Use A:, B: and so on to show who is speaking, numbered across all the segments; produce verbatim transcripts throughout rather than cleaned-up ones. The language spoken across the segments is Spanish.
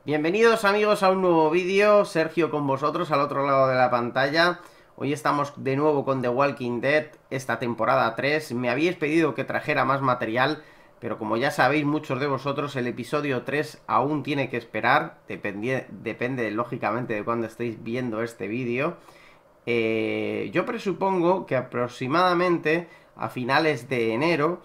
A: Bienvenidos amigos a un nuevo vídeo, Sergio con vosotros al otro lado de la pantalla. Hoy estamos de nuevo con The Walking Dead, esta temporada tres. Me habíais pedido que trajera más material, pero como ya sabéis muchos de vosotros, el episodio tres aún tiene que esperar. Depende, depende lógicamente de cuándo estéis viendo este vídeo. Eh, yo presupongo que aproximadamente a finales de enero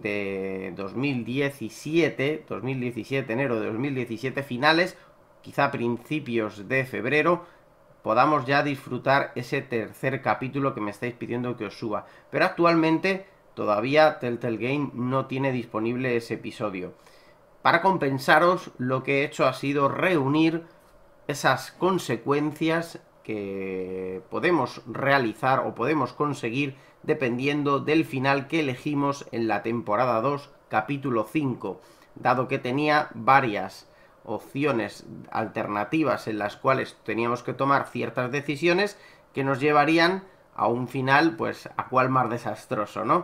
A: de dos mil diecisiete, dos mil diecisiete, enero de dos mil diecisiete, finales, quizá principios de febrero, podamos ya disfrutar ese tercer capítulo que me estáis pidiendo que os suba. Pero actualmente todavía Telltale Game no tiene disponible ese episodio. Para compensaros, lo que he hecho ha sido reunir esas consecuencias que podemos realizar o podemos conseguir dependiendo del final que elegimos en la temporada dos, capítulo cinco, dado que tenía varias opciones alternativas en las cuales teníamos que tomar ciertas decisiones que nos llevarían a un final, pues, a cual más desastroso, ¿no?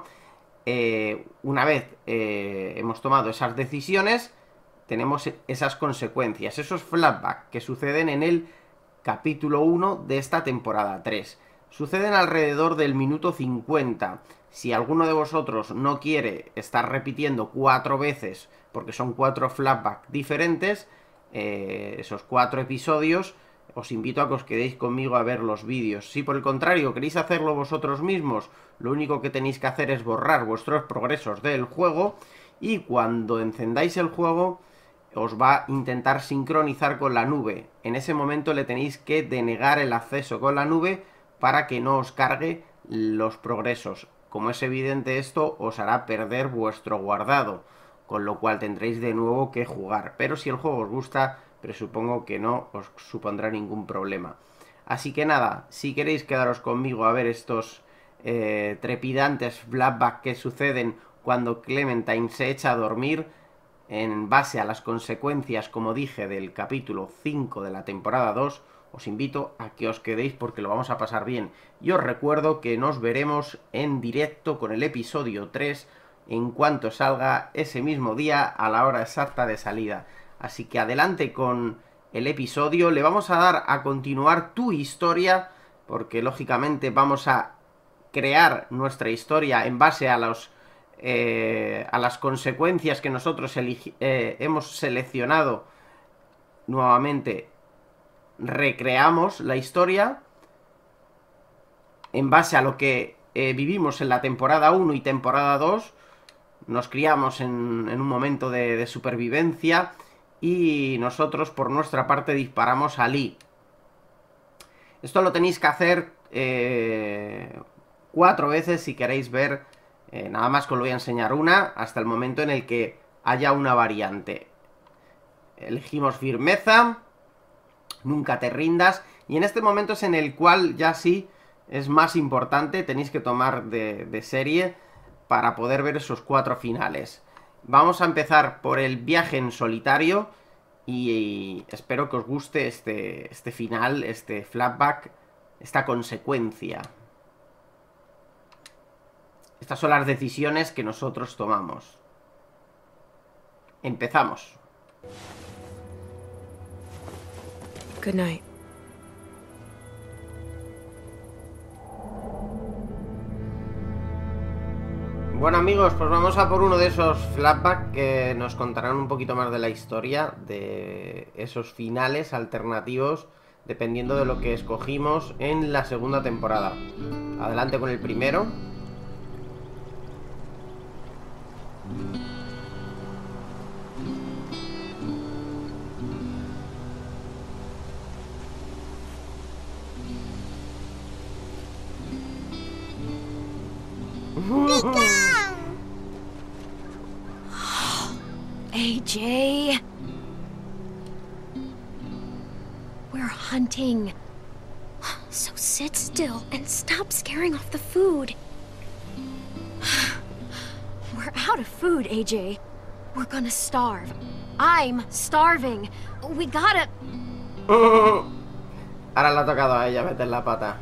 A: Eh, una vez eh, hemos tomado esas decisiones, tenemos esas consecuencias, esos flashbacks que suceden en el capítulo uno de esta temporada tres. Suceden alrededor del minuto cincuenta. Si alguno de vosotros no quiere estar repitiendo cuatro veces, porque son cuatro flashbacks diferentes, eh, esos cuatro episodios, os invito a que os quedéis conmigo a ver los vídeos. Si por el contrario queréis hacerlo vosotros mismos, lo único que tenéis que hacer es borrar vuestros progresos del juego y cuando encendáis el juego os va a intentar sincronizar con la nube. En ese momento le tenéis que denegar el acceso con la nube para que no os cargue los progresos. Como es evidente, esto os hará perder vuestro guardado, con lo cual tendréis de nuevo que jugar. Pero si el juego os gusta, presupongo que no os supondrá ningún problema. Así que nada, si queréis quedaros conmigo a ver estos eh, trepidantes flashbacks que suceden cuando Clementine se echa a dormir, en base a las consecuencias, como dije, del capítulo cinco de la temporada dos, os invito a que os quedéis porque lo vamos a pasar bien. Y os recuerdo que nos veremos en directo con el episodio tres en cuanto salga ese mismo día a la hora exacta de salida. Así que adelante con el episodio, le vamos a dar a continuar tu historia, porque lógicamente vamos a crear nuestra historia en base a los Eh, a las consecuencias que nosotros eh, hemos seleccionado. Nuevamente recreamos la historia en base a lo que eh, vivimos en la temporada uno y temporada dos. Nos criamos en, en un momento de, de supervivencia y nosotros por nuestra parte disparamos a Lee. Esto lo tenéis que hacer eh, cuatro veces si queréis ver. Eh, nada más que os voy a enseñar una hasta el momento en el que haya una variante. Elegimos firmeza, nunca te rindas, y en este momento es en el cual ya sí es más importante, tenéis que tomar de, de serie para poder ver esos cuatro finales. Vamos a empezar por el viaje en solitario y, y espero que os guste este, este final, este flashback, esta consecuencia. Estas son las decisiones que nosotros tomamos. Empezamos.
B: Good night.
A: Bueno amigos, pues vamos a por uno de esos flashbacks que nos contarán un poquito más de la historia, de esos finales alternativos, dependiendo de lo que escogimos en la segunda temporada. Adelante con el primero.
B: A J. We're hunting. So sit still and stop scaring off the food. We're out of food, A J. We're gonna starve. I'm starving. We gotta...
A: Ahora le ha tocado a ella meter la pata.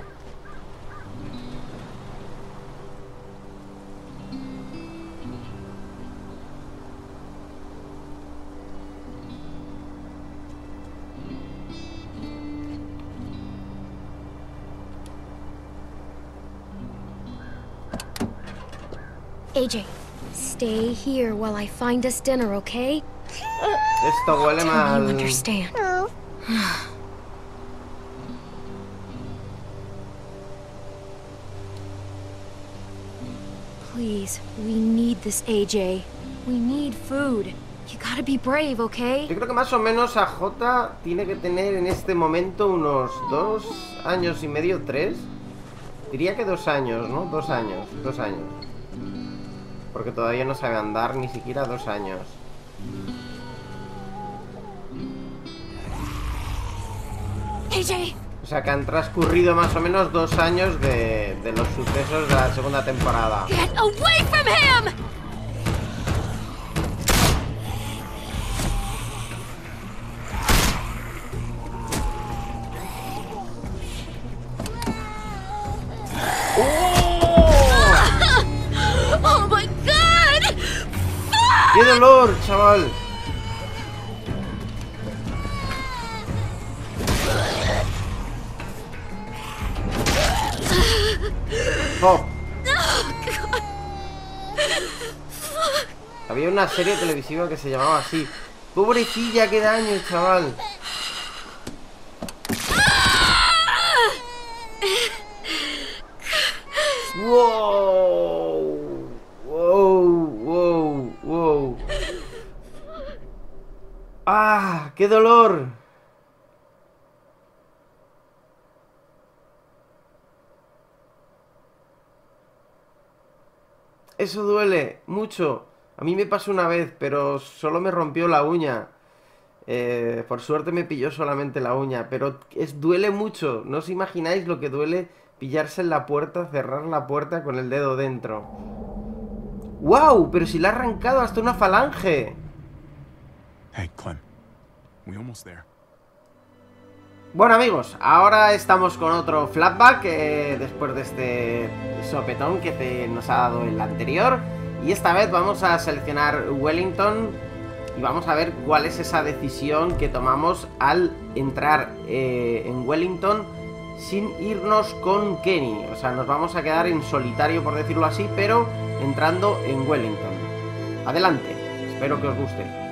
B: A J, stay here while I find us dinner, okay?
A: Esto huele
B: Tell me
A: mal.
B: you understand. Please, we need this, A J. We need food. You gotta be brave, okay?
A: Yo creo que más o menos A J tiene que tener en este momento unos dos años y medio, tres. Diría que dos años, ¿no? Dos años, dos años. Porque todavía no sabe andar ni siquiera dos años.
B: A J!
A: O sea que han transcurrido más o menos dos años de, de los sucesos de la segunda temporada.
B: Get away from him! Oh my god!
A: ¡Qué dolor, chaval! Oh. Había una serie televisiva que se llamaba así. Pobrecilla, qué daño, chaval. Wow. Wow, wow, wow. Ah, qué dolor. Eso duele mucho. A mí me pasó una vez, pero solo me rompió la uña. Eh, por suerte me pilló solamente la uña, pero es, duele mucho. No os imagináis lo que duele pillarse en la puerta, cerrar la puerta con el dedo dentro. ¡Wow! Pero si le ha arrancado hasta una falange.
C: Hey, Clem. We almost there.
A: Bueno, amigos, ahora estamos con otro flashback eh, después de este sopetón que te, nos ha dado el anterior. Y esta vez vamos a seleccionar Wellington y vamos a ver cuál es esa decisión que tomamos al entrar eh, en Wellington sin irnos con Kenny. O sea, nos vamos a quedar en solitario, por decirlo así, pero entrando en Wellington. Adelante, espero que os guste.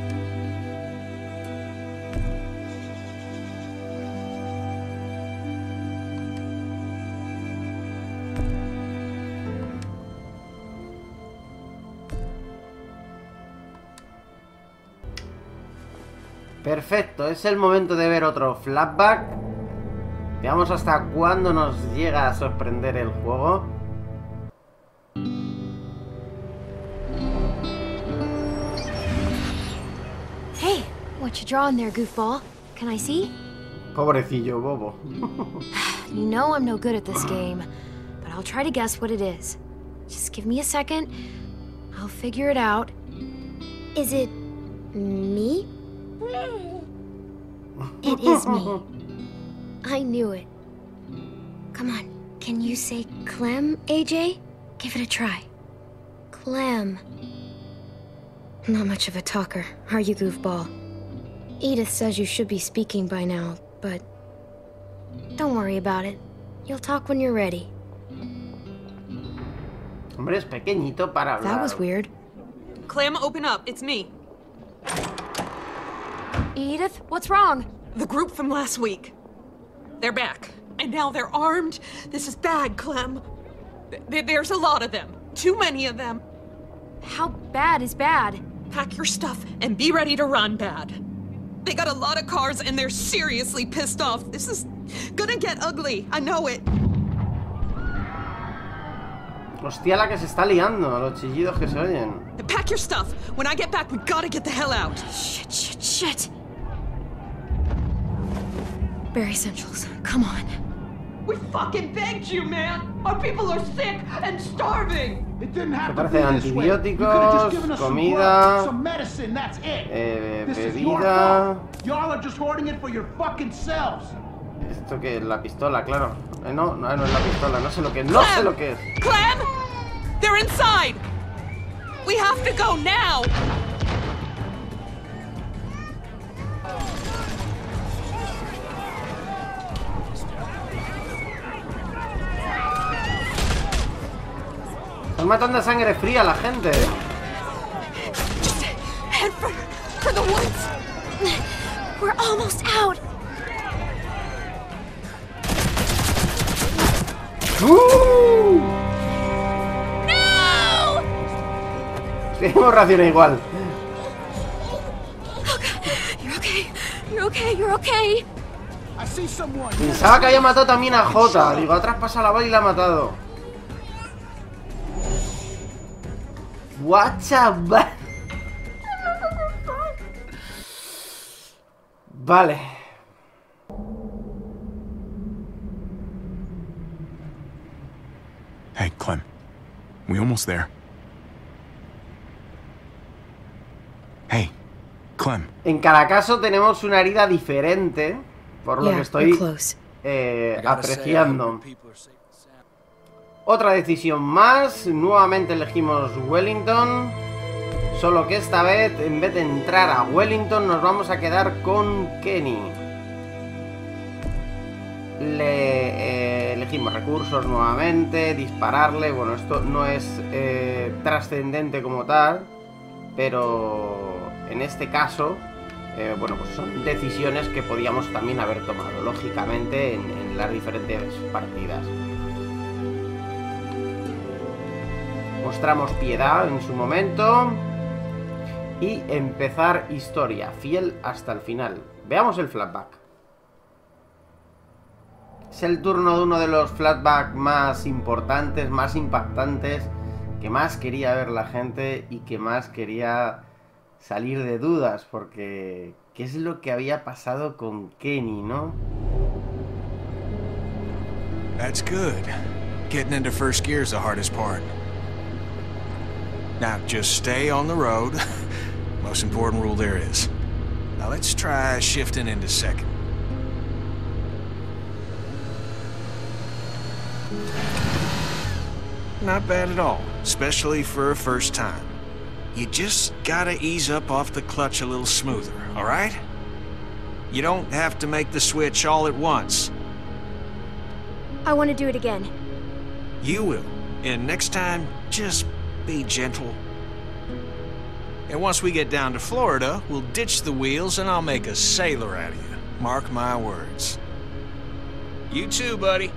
A: Perfecto, es el momento de ver otro flashback. Veamos hasta cuándo nos llega a sorprender el juego.
B: Hey, what you drawing there, goofball? Can I see?
A: Pobrecillo, bobo.
B: You know I'm no good at this game, but I'll try to guess what it is. Just give me a second. I'll figure it out. Is it me? It is me. I knew it. Come on, can you say Clem, A J? Give it a try. Clem. Not much of a talker, are you, goofball? Edith says you should be speaking by now, but don't worry about it. You'll talk when you're ready.
A: Hombre, es pequeñito para hablar.
B: That was weird.
D: Clem, open up. It's me.
B: Edith, what's wrong?
D: The group from last week. They're back. And now they're armed. This is bad, Clem. Th- there's a lot of them. Too many of them.
B: How bad is bad?
D: Pack your stuff and be ready to run, Bad. They got a lot of cars and they're seriously pissed off. This is gonna get ugly. I know it.
A: Hostia, la que se está liando, los chillidos que se oyen.
D: Pack your stuff. When I get back, we gotta get the hell out.
B: Shit, shit, shit. Barry Centrals, come on.
D: We fucking begged you, man. Our people are sick and starving.
E: It didn't have
A: Me
E: to be
A: parece
E: this way. You could have just given us some
A: comida,
E: grub, some medicine, that's it.
A: Eh,
E: This is your
A: bebida.
E: fault. Y'all are just hoarding it for your fucking selves.
A: Esto que es la pistola, claro. Eh, no, no, no es la pistola, no sé lo que es. No sé lo que es.
D: Clem! They're inside! We have to go now!
A: Están matando a sangre fría a la gente.
D: Just head for, for the woods.
B: We're almost out.
A: ¡Uh!
B: No!
A: Seguimos raciones igual.
B: You're okay. You're okay. You're okay.
E: I see someone.
A: Pensaba que había matado también a Jota. Digo, ha traspasado la bala y la ha matado. What, chaval. Vale.
C: Hey, Clem. We almost there. Hey, Clem.
A: En cada caso tenemos una herida diferente, por lo
B: Yeah,
A: que estoy
B: we're close.
A: eh, apreciando. Otra decisión más. Nuevamente elegimos Wellington. Solo que esta vez, en vez de entrar a Wellington, nos vamos a quedar con Kenny. Le eh, elegimos recursos nuevamente, dispararle. Bueno, esto no es eh, trascendente como tal, pero en este caso, eh, bueno, pues son decisiones que podíamos también haber tomado, lógicamente, en, en las diferentes partidas. Mostramos piedad en su momento y empezar historia, fiel hasta el final. Veamos el flashback. Es el turno de uno de los flashbacks más importantes, más impactantes, que más quería ver la gente y que más quería salir de dudas, porque ¿qué es lo que había pasado con Kenny, no?
F: That's good. Getting into first gear is the hardest part. Now, just stay on the road. Most important rule there is. Now let's try shifting into second. Not bad at all, especially for a first time. You just gotta ease up off the clutch a little smoother, all right? You don't have to make the switch all at once.
B: I want to do it again.
F: You will. And next time, just be gentle. And once we get down to Florida, we'll ditch the wheels and I'll make a sailor out of you. Mark my words. You too, buddy.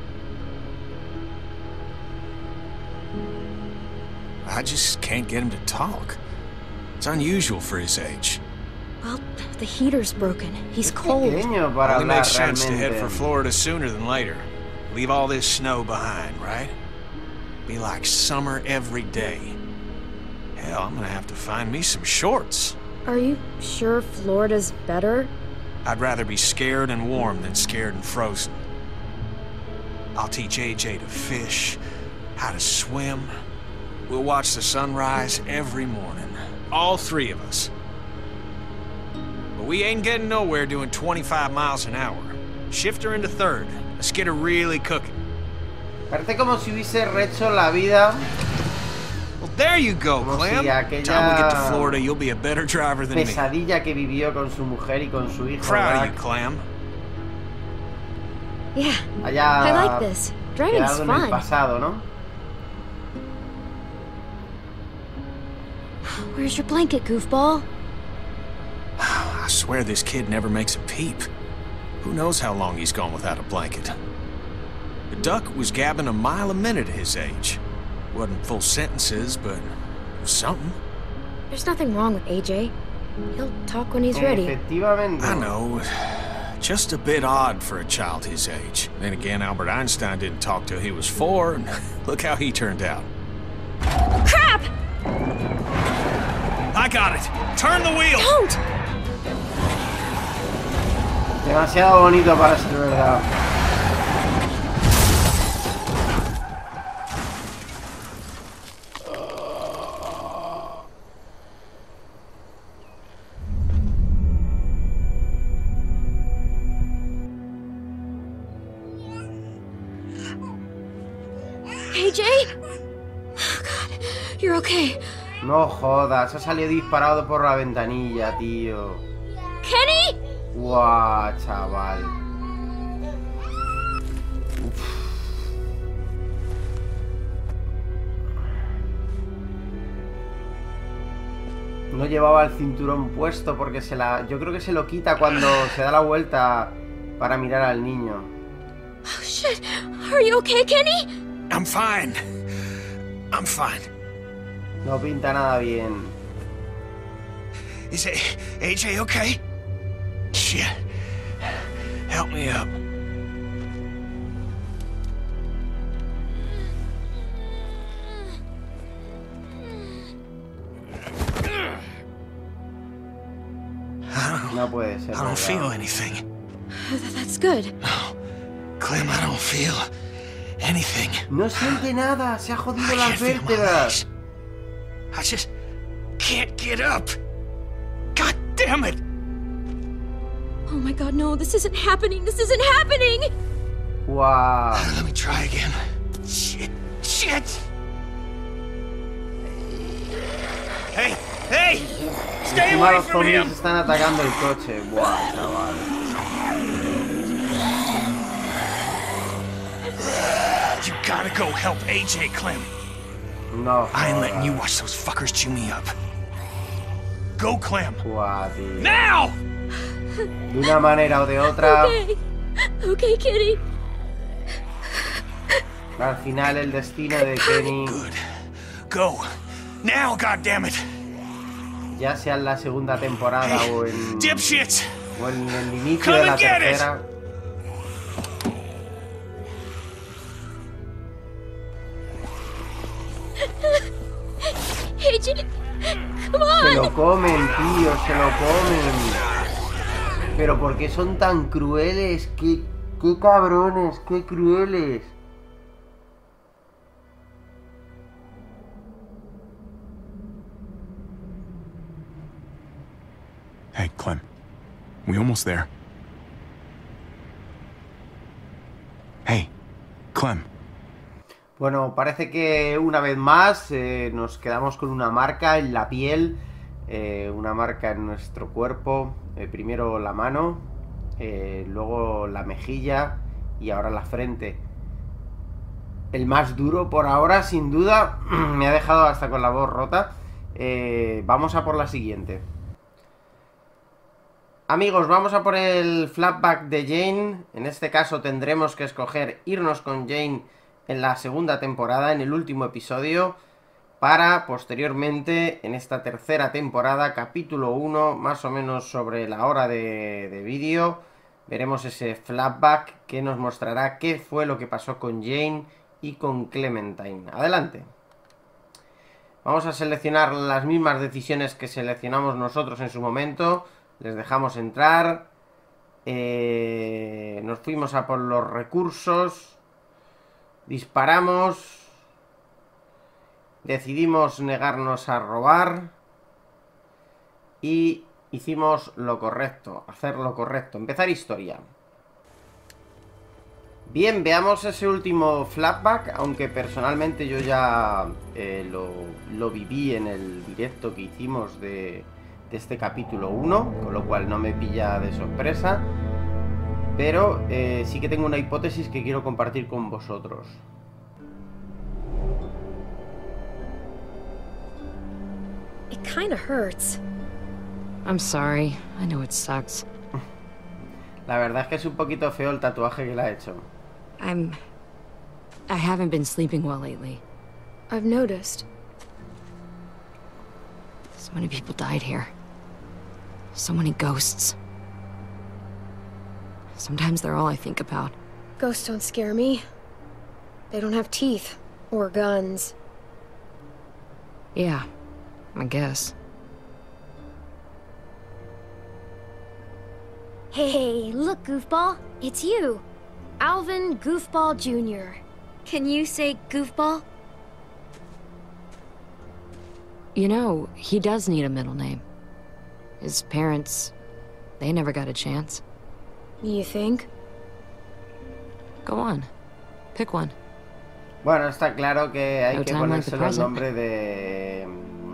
F: I just can't get him to talk. It's unusual for his age.
B: Well, the heater's broken. He's cold.
A: Pequeño para
F: Only
A: hablar
F: makes sense to head
A: realmente.
F: for Florida sooner than later. Leave all this snow behind, right? Be like summer every day. Hell, I'm gonna have to find me some shorts.
B: Are you sure Florida's better?
F: I'd rather be scared and warm than scared and frozen. I'll teach A J to fish, how to swim. We'll watch the sunrise every morning. All three of us. But we ain't getting nowhere doing twenty-five miles an hour. Shift her into third. Let's get her really cooking.
A: Parece como si hubiese rehecho la vida.
F: Well, there you go,
A: Como
F: Clem.
A: si aquella
F: Time we get to Florida, you'll be a better driver than me.
A: Pesadilla que vivió con su mujer y con su hijo.
F: Proud of
A: Jack,
F: you, Clem.
B: Yeah,
A: haya
B: I like this. Driving's
A: quedado en el
B: fun.
A: pasado, ¿no?
B: Where's your blanket, goofball?
F: I swear this kid never makes a peep. Who knows how long he's gone without a blanket? The duck was gabbing a mile a minute at his age. Wasn't full sentences, but it was something.
B: There's nothing wrong with A J. He'll talk when he's ready.
A: Efectivamente.
F: I know. Just a bit odd for a child his age. Then again, Albert Einstein didn't talk till he was four, and look how he turned out.
B: Crap!
F: I got it! Turn the wheel!
B: Don't!
A: Demasiado bonito para ser verdad.
B: A J? Oh, God. You're okay.
A: No jodas, ha salido disparado por la ventanilla, tío.
B: Kenny?
A: Guau, chaval. Uf. No llevaba el cinturón puesto porque se la... Yo creo que se lo quita cuando se da la vuelta para mirar al niño.
B: Oh, shit. Are you okay, Kenny?
F: I'm fine. I'm fine.
A: No pinta nada bien.
F: Is it A J okay? Shit. Help me up.
A: No puede ser.
F: I don't
A: verdad.
F: feel anything.
B: That's good.
F: No. Clem, I don't feel anything.
A: No siente nada. Se ha jodido
F: I
A: las
F: can't feel my
A: vértebras.
F: legs. I just can't get up. God damn it!
B: Oh my god, no, this isn't happening. This isn't happening!
A: Wow.
F: Let me try again. Shit. Shit! Hey! Hey! Stay
A: Encima
F: away
A: los
F: from him!
A: zombies están atacando el coche. Buah, chaval.
F: You gotta go help A J, Clem.
A: No.
F: I ain't letting you
A: jodas.
F: watch those fuckers chew me up. Go, Clem.
A: Buah, tío.
F: Now!
A: De una manera o de otra,
B: Okay. Okay, Kenny.
A: al final el destino de Kenny,
F: Good. Go. Now, goddammit!
A: ya sea en la segunda temporada o en,
F: Dipshits!
A: o en el inicio
F: Come
A: de la
F: and get it.
A: tercera,
B: A J, come on!
A: se lo comen, tío, se lo comen. Pero ¿por qué son tan crueles? ¿Qué, qué cabrones, qué crueles?
C: Hey, Clem. We almost there. Hey, Clem.
A: Bueno, parece que una vez más eh, nos quedamos con una marca en la piel, eh, una marca en nuestro cuerpo, eh, primero la mano, eh, luego la mejilla y ahora la frente. El más duro por ahora, sin duda, me ha dejado hasta con la voz rota. Eh, vamos a por la siguiente. Amigos, vamos a por el flashback de Jane. En este caso tendremos que escoger irnos con Jane en la segunda temporada, en el último episodio, para posteriormente, en esta tercera temporada, capítulo uno, más o menos sobre la hora de, de vídeo, veremos ese flashback que nos mostrará qué fue lo que pasó con Jane y con Clementine. Adelante. Vamos a seleccionar las mismas decisiones que seleccionamos nosotros en su momento. Les dejamos entrar. Eh, nos fuimos a por los recursos. Disparamos. Decidimos negarnos a robar. Y hicimos lo correcto. Hacer lo correcto. Empezar historia. Bien, veamos ese último flashback. Aunque personalmente yo ya eh, lo, lo viví en el directo que hicimos de, de este capítulo uno. Con lo cual no me pilla de sorpresa. Pero eh, sí que tengo una hipótesis que quiero compartir con vosotros.
B: It kinda hurts.
G: I'm sorry. I know it sucks.
A: La verdad es que es un poquito feo el tatuaje que le ha hecho.
G: I'm... I haven't been sleeping well lately.
B: I've noticed.
G: So many people died here. So many ghosts. Sometimes they're all I think about.
B: Ghosts don't scare me. They don't have teeth. Or guns.
G: Yeah, I guess.
B: Hey, look, Goofball. It's you. Alvin Goofball Junior Can you say Goofball?
G: You know, he does need a middle name. His parents, they never got a chance.
B: You think?
G: Go on. Pick one.
A: Bueno, está claro que hay
G: No
A: que
G: time like the
A: ponérselo el
G: present.
A: nombre de...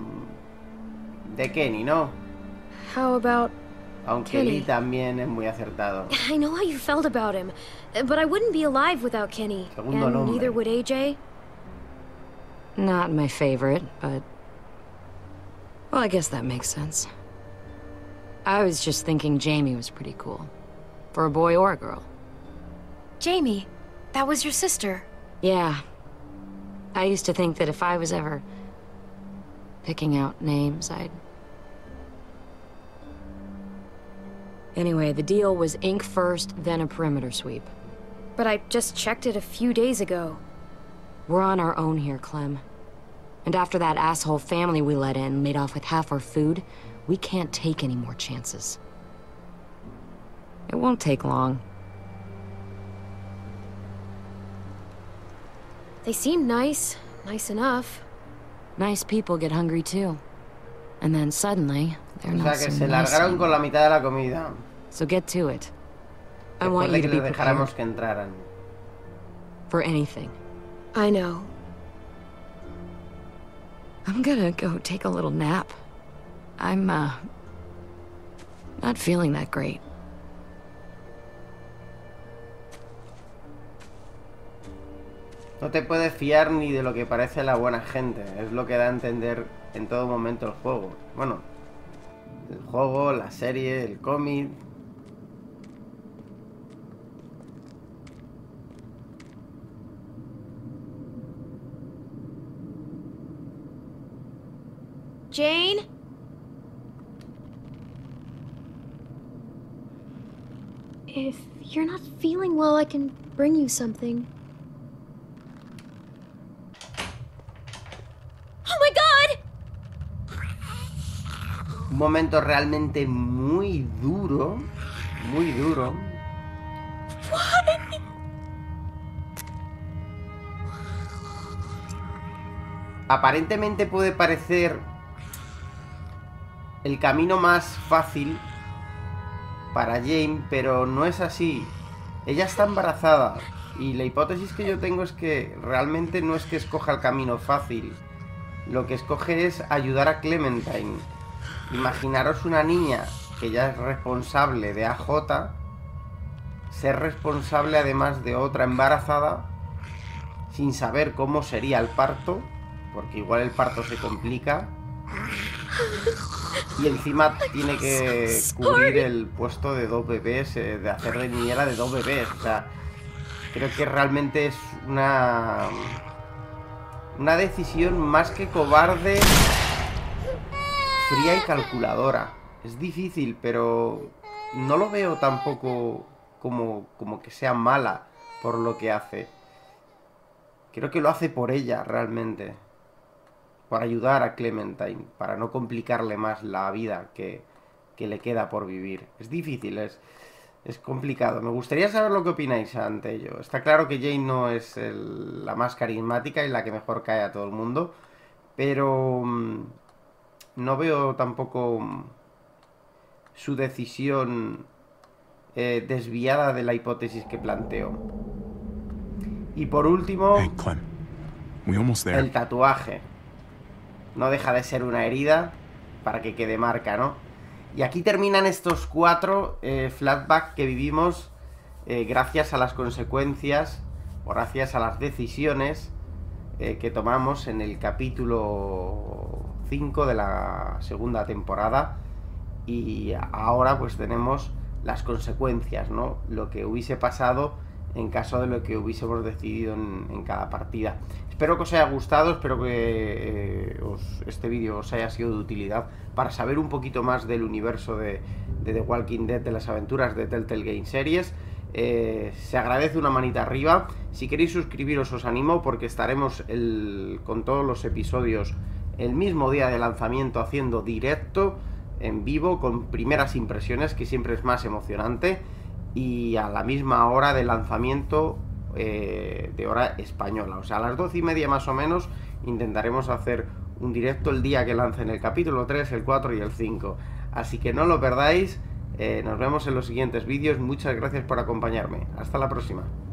A: de Kenny, ¿no?
B: How about...
A: Aunque
B: Kenny.
A: Lee también es muy acertado.
B: I know how you felt about him, but I wouldn't be alive without Kenny.
A: Segundo
B: And
A: nombre.
B: neither would A J.
G: Not my favorite, but Well, I guess that makes sense. I was just thinking Jamie was pretty cool. For a boy or a girl.
B: Jamie, that was your sister.
G: Yeah. I used to think that if I was ever picking out names, I'd... Anyway, the deal was ink first, then a perimeter sweep.
B: But I just checked it a few days ago.
G: We're on our own here, Clem. And after that asshole family we let in made off with half our food, we can't take any more chances. It won't take long.
B: They seem nice. Nice enough.
G: Nice people get hungry too. And then suddenly, they're
A: O sea
G: not
A: que
G: so
A: se
G: nice
A: largaron
G: anymore.
A: con la mitad de la comida.
G: So get to it. I
A: Después
G: want
A: de
G: you
A: que
G: to be
A: les dejáramos
G: prepared
A: que entraran.
G: for anything.
B: I know.
G: I'm gonna go take a little nap. I'm, uh... not feeling that great.
A: No te puedes fiar ni de lo que parece la buena gente. Es lo que da a entender en todo momento el juego. Bueno, el juego, la serie, el cómic.
B: Jane? If you're not feeling well, I can bring you something. Oh my god!
A: Un momento realmente muy duro. Muy duro. Aparentemente puede parecer el camino más fácil para Jane, pero no es así. Ella está embarazada y la hipótesis que yo tengo es que realmente no es que escoja el camino fácil. Lo que escoge es ayudar a Clementine. Imaginaros una niña que ya es responsable de A J, ser responsable además de otra embarazada, sin saber cómo sería el parto, porque igual el parto se complica. Y encima tiene que cubrir el puesto de dos bebés, eh, de hacer de niñera de dos bebés. O sea, creo que realmente es una... Una decisión más que cobarde, fría y calculadora. Es difícil, pero no lo veo tampoco como, como que sea mala por lo que hace. Creo que lo hace por ella, realmente. Por ayudar a Clementine, para no complicarle más la vida que, que le queda por vivir. Es difícil, es, es complicado. Me gustaría saber lo que opináis ante ello. Está claro que Jane no es el, la más carismática y la que mejor cae a todo el mundo, pero mmm, no veo tampoco mmm, su decisión eh, desviada de la hipótesis que planteo. Y por último,
C: Hey, Clem. We almost there.
A: el tatuaje. No deja de ser una herida para que quede marca, ¿no? Y aquí terminan estos cuatro eh, flashbacks que vivimos eh, gracias a las consecuencias o gracias a las decisiones eh, que tomamos en el capítulo cinco de la segunda temporada. Y ahora pues tenemos las consecuencias, ¿no? Lo que hubiese pasado en caso de lo que hubiésemos decidido en, en cada partida. Espero que os haya gustado, espero que eh, os, este vídeo os haya sido de utilidad para saber un poquito más del universo de, de The Walking Dead, de las aventuras de Telltale Game Series. Eh, se agradece una manita arriba. Si queréis suscribiros os animo, porque estaremos el, con todos los episodios el mismo día de lanzamiento haciendo directo, en vivo, con primeras impresiones, que siempre es más emocionante, y a la misma hora de lanzamiento eh, de hora española, o sea, a las doce y media más o menos intentaremos hacer un directo el día que lancen el capítulo tres, el cuatro y el cinco, así que no lo perdáis. Eh, nos vemos en los siguientes vídeos. Muchas gracias por acompañarme, hasta la próxima.